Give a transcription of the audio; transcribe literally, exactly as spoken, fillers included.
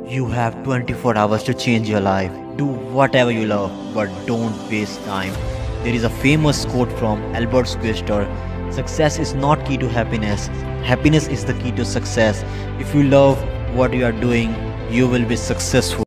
You have twenty-four hours to change your life. Do whatever you love, but don't waste time. There is a famous quote from Albert Schweitzer: success is not key to happiness. Happiness is the key to success. If you love what you are doing, you will be successful.